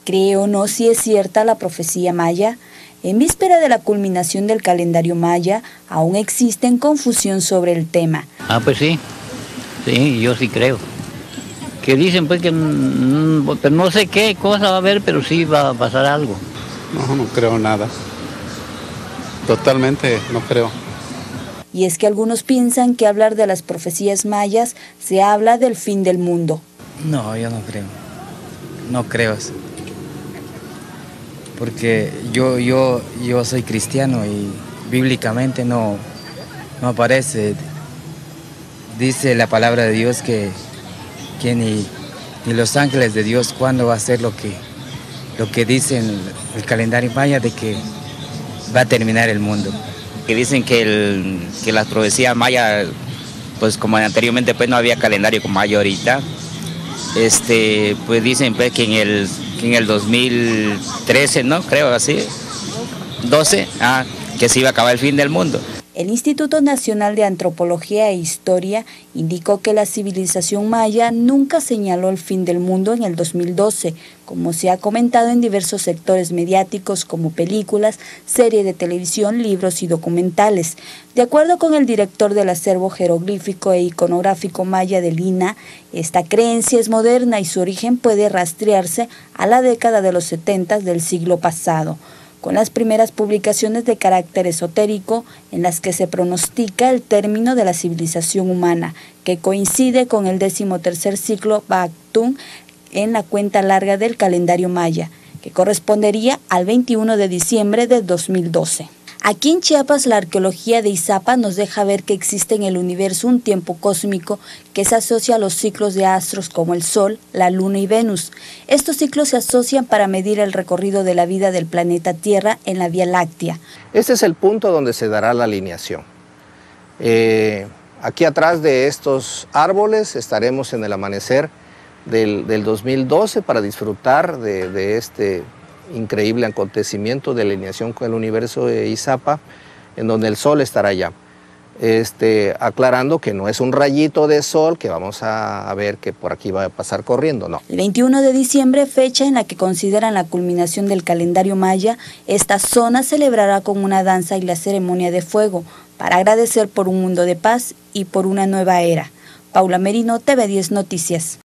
¿Cree o no si es cierta la profecía maya? En víspera de la culminación del calendario maya, aún existe confusión sobre el tema. Pues sí, yo sí creo. Que dicen pues que no sé qué cosa va a haber, pero sí va a pasar algo. No creo nada. Totalmente no creo. Y es que algunos piensan que hablar de las profecías mayas se habla del fin del mundo. No, yo no creo. No creo eso. Porque yo soy cristiano y bíblicamente no aparece. Dice la palabra de Dios que ni los ángeles de Dios cuándo va a ser lo que dice el calendario maya de que va a terminar el mundo. Que dicen que las profecías mayas, pues como anteriormente pues no había calendario como hay ahorita, pues dicen pues que en el 2013, ¿no? Creo así, 12, que se iba a acabar el fin del mundo. El Instituto Nacional de Antropología e Historia indicó que la civilización maya nunca señaló el fin del mundo en el 2012, como se ha comentado en diversos sectores mediáticos como películas, series de televisión, libros y documentales. De acuerdo con el director del acervo jeroglífico e iconográfico maya del INAH, esta creencia es moderna y su origen puede rastrearse a la década de los 70 del siglo pasado, con las primeras publicaciones de carácter esotérico en las que se pronostica el término de la civilización humana, que coincide con el 13º ciclo Bactún en la cuenta larga del calendario maya, que correspondería al 21 de diciembre de 2012. Aquí en Chiapas, la arqueología de Izapa nos deja ver que existe en el universo un tiempo cósmico que se asocia a los ciclos de astros como el Sol, la Luna y Venus. Estos ciclos se asocian para medir el recorrido de la vida del planeta Tierra en la Vía Láctea. Este es el punto donde se dará la alineación. Aquí atrás de estos árboles estaremos en el amanecer del 2012 para disfrutar de este increíble acontecimiento de alineación con el universo de Izapa, en donde el sol estará allá. Aclarando que no es un rayito de sol que vamos a ver que por aquí va a pasar corriendo, no. El 21 de diciembre, fecha en la que consideran la culminación del calendario maya, esta zona celebrará con una danza y la ceremonia de fuego para agradecer por un mundo de paz y por una nueva era. Paula Merino, TV10 Noticias.